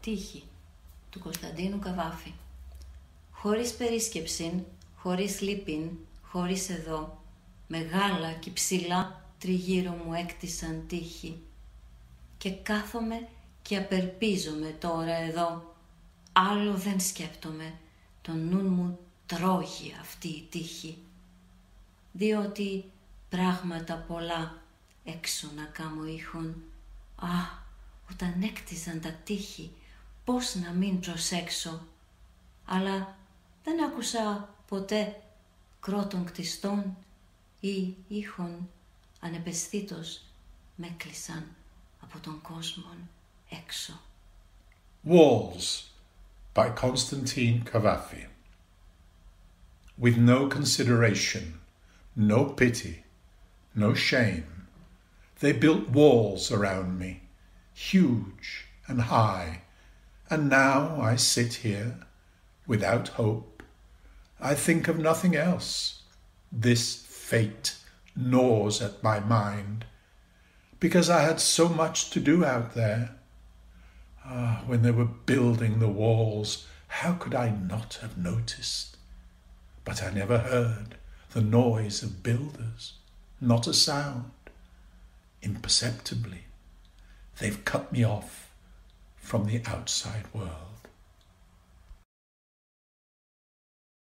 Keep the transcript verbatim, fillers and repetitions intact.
Τύχη του Κωνσταντίνου Καβάφη. Χωρίς περίσκεψην, χωρίς λύπην, χωρίς εδώ, μεγάλα κι ψηλά τριγύρω μου έκτισαν τύχη. Και κάθομαι και απερπίζομαι τώρα εδώ, άλλο δεν σκέπτομαι, το νουν μου τρώγει αυτή η τύχη. Διότι πράγματα πολλά έξω να κάμω ήχον, α, όταν έκτιζαν τα τείχη, πώς να μην προσέξω. Αλλά δεν άκουσα ποτέ κρότων κτιστών ή ήχων ανεπαισθήτως με κλεισαν από τον κόσμον έξω. Walls by Constantine Cavafy. With no consideration, no pity, no shame, they built walls around me, huge and high, and now I sit here without hope. I think of nothing else. This fate gnaws at my mind, because I had so much to do out there. Ah, when they were building the walls, how could I not have noticed? But I never heard the noise of builders, not a sound. Imperceptibly, they've cut me off from the outside world.